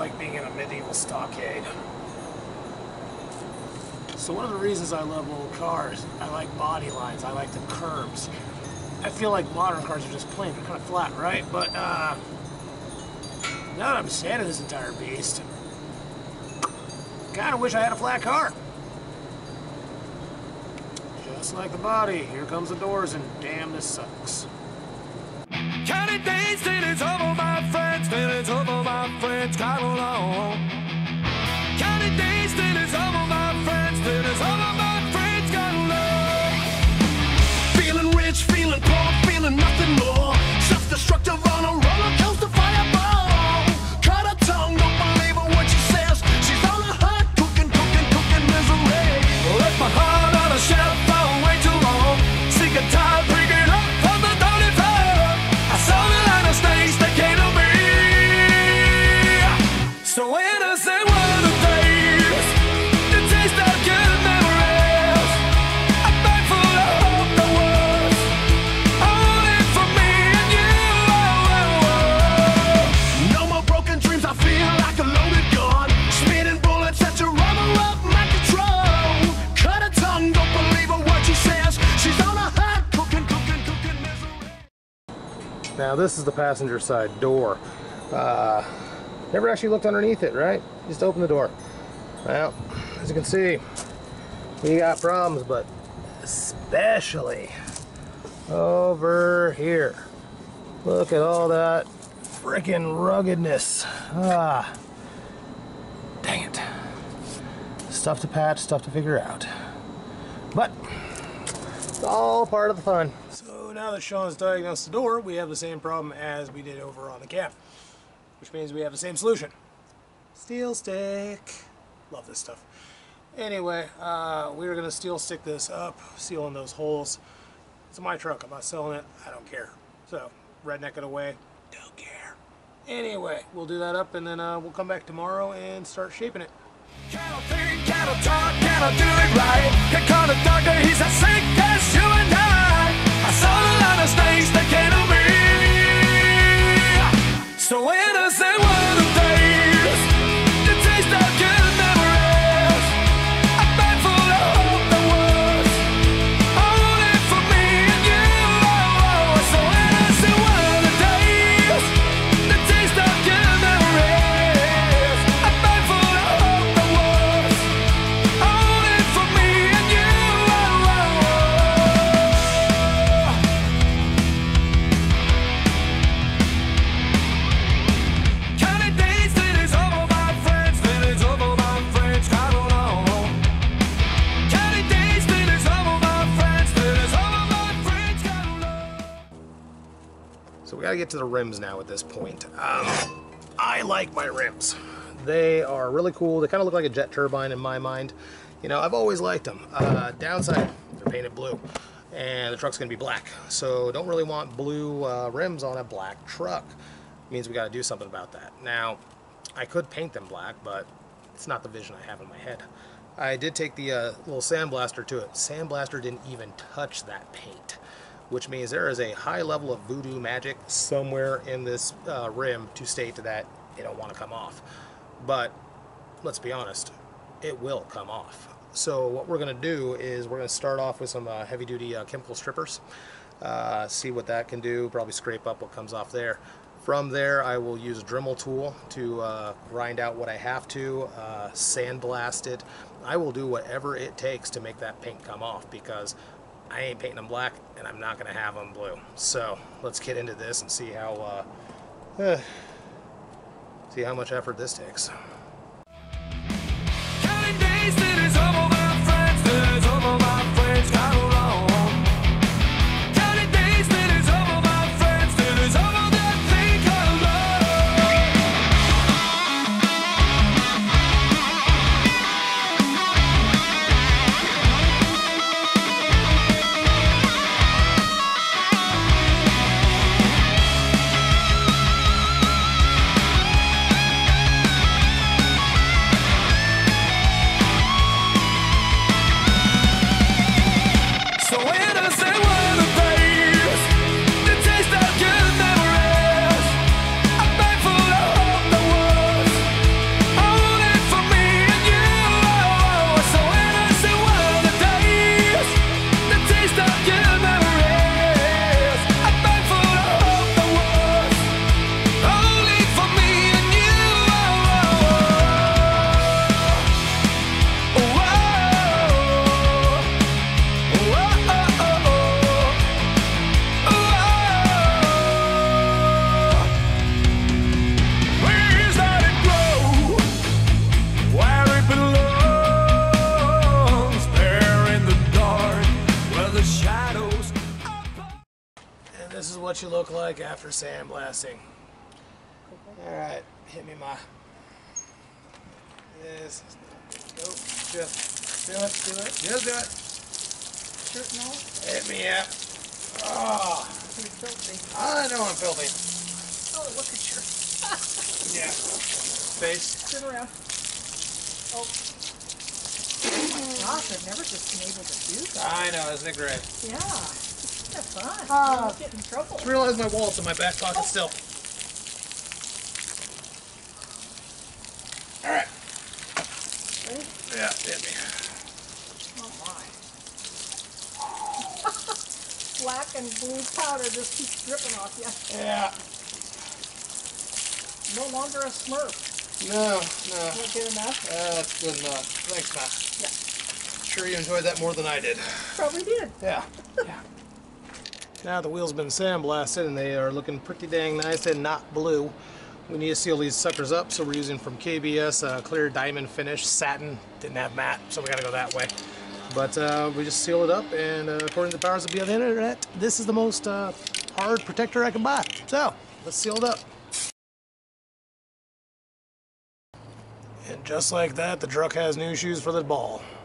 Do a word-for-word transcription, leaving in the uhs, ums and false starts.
like being in a medieval stockade. So one of the reasons I love old cars, I like body lines, I like the curves. I feel like modern cars are just plain, they're kind of flat, right? But uh, now that I'm sanding this entire beast, kind of wish I had a flat car. Just like the body, here comes the doors, and damn, this sucks. Counting days till it's over, my friends, till it's over, my friends, come along. Counting days till it's over, my friends, till it's over, my friends, come along. Feeling rich, feeling poor, feeling nothing more. Self-destructive on a roller coaster fireball. Cut her tongue, don't believe her what she says. She's on a hot cooking, cooking, cooking misery. Left my heart on a shelf for way too long. Sick and tired, bringing up from the dirty floor. I saw the line of snakes that came to me. So when I say one of the days, the taste of good memories, I'm thankful I hope the words only for me and you. Oh, oh, oh. No more broken dreams, I feel like a loaded gun. Spinning bullets at your rubber up my control. Cut her tongue, don't believe her what she says. She's on a hot cooking, cooking, cooking misery. Now this is the passenger side door. Uh, never actually looked underneath it, right? Just open the door. Well, as you can see, we got problems, but especially over here. Look at all that freaking ruggedness. Ah, dang it. Stuff to patch, stuff to figure out. But it's all part of the fun. So now that Sean's diagnosed the door, we have the same problem as we did over on the cab, which means we have the same solution. Steel stick. Love this stuff. Anyway, uh, we're gonna steel stick this up, seal in those holes. It's my truck, I'm not selling it, I don't care. So, redneck it away, don't care. Anyway, we'll do that up and then uh, we'll come back tomorrow and start shaping it. Can I think, can I talk, can I do it right? Can call the doctor, he's as sick as you and I. I saw a lot of snakes that came to me. So when I say one of the days, the taste of good memories, I'm thankful I hope the words only for me and you. So when I say one of the days, the taste of good memories, I'm thankful I hope the words only for me and you. Counting days till it's over, my friends, till it's over, my friends, come along. Counting days till it's over, my friends, till it's over, my friends, come along. So we gotta get to the rims now at this point. Um, I like my rims. They are really cool. They kind of look like a jet turbine in my mind. You know, I've always liked them. Uh, downside, they're painted blue. And the truck's gonna be black. So don't really want blue uh, rims on a black truck. Means we gotta do something about that. Now, I could paint them black, but it's not the vision I have in my head. I did take the uh, little sandblaster to it. Sandblaster didn't even touch that paint, which means there is a high level of voodoo magic somewhere in this uh, rim to state that they don't want to come off. But let's be honest, it will come off. So what we're going to do is we're going to start off with some uh, heavy-duty uh, chemical strippers, uh, see what that can do, probably scrape up what comes off there. From there, I will use a Dremel tool to uh, grind out what I have to, uh, sandblast it. I will do whatever it takes to make that paint come off, because I ain't painting them black and I'm not going to have them blue. So let's get into this and see how uh, eh, see how much effort this takes. Counting days till it's over, my friends, till it's over, my friends, come along. Counting days till it's over, my friends, till it's over, that thing come is what you look like after sandblasting. Alright, hit me my... Yes. Go. Just do it, do it. Just do it. Shirt and all? Hit me up. Oh. You're filthy. I know I'm filthy. Oh, look at your... Yeah. Face. Turn around. Oh. Oh my gosh, I've never just been able to do that. I know, isn't it great? Yeah. Isn't that fun? Ah. Don't get in trouble. Just realized my wallet's in my back pocket Oh. still. Alright. Ready? Yeah, hit me. Oh my. Black and blue powder just keeps dripping off you. Yeah. No longer a Smurf. No, no. Not good enough? Uh, that's good enough. Thanks, Matt. Yeah. Sure you enjoyed that more than I did. Probably did. Yeah. Yeah. Now the wheel's been sandblasted and they are looking pretty dang nice and not blue. We need to seal these suckers up, so we're using from K B S uh, clear diamond finish satin. Didn't have matte, so we gotta go that way. But uh, we just seal it up, and uh, according to the powers that be on the internet, this is the most uh, hard protector I can buy. So let's seal it up. And just like that, the truck has new shoes for the ball.